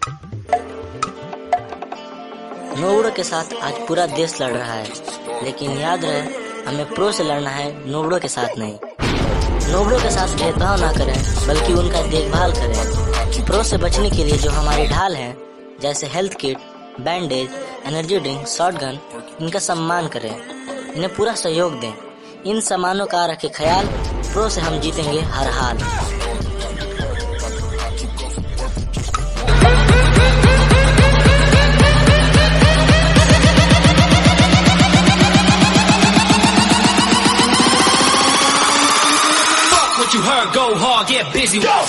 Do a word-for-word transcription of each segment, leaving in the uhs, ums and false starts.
नोबड़ों के साथ आज पूरा देश लड़ रहा है, लेकिन याद रहे हमें प्रो से लड़ना है, नोबड़ों के साथ नहीं। नोबड़ों के साथ भेदभाव ना करें, बल्कि उनका देखभाल करें। प्रो से बचने के लिए जो हमारी ढाल हैं, जैसे health kit, bandage, energy drink, shotgun, इनका सम्मान करें, इन्हें पूरा सहयोग दें। इन सामानों का रखें ख्याल, प्रो से हम जीतेंगे हर हाल। You heard, go hard, get busy. Whoa.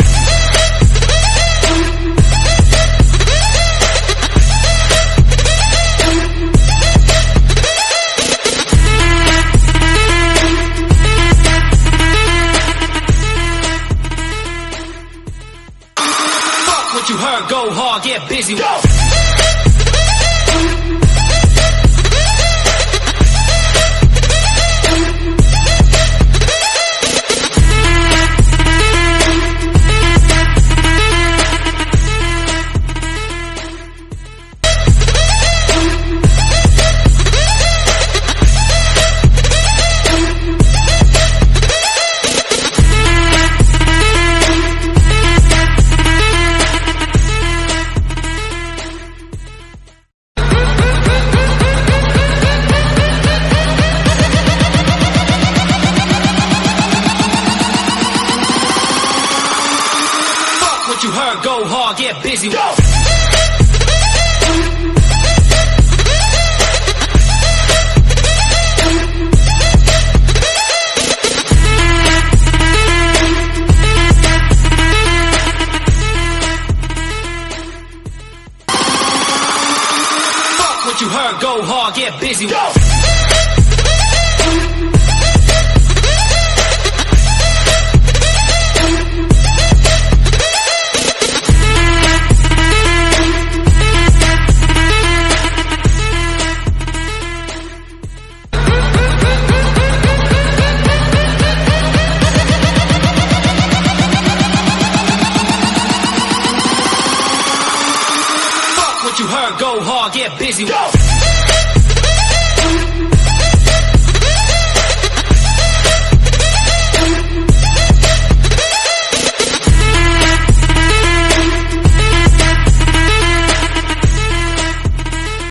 Fuck what you heard, go hard, get busy. Whoa. You heard, go hard, get busy. Whoa. Fuck what you heard, go hard, get busy. Whoa. You heard, go hard, get busy. Whoa.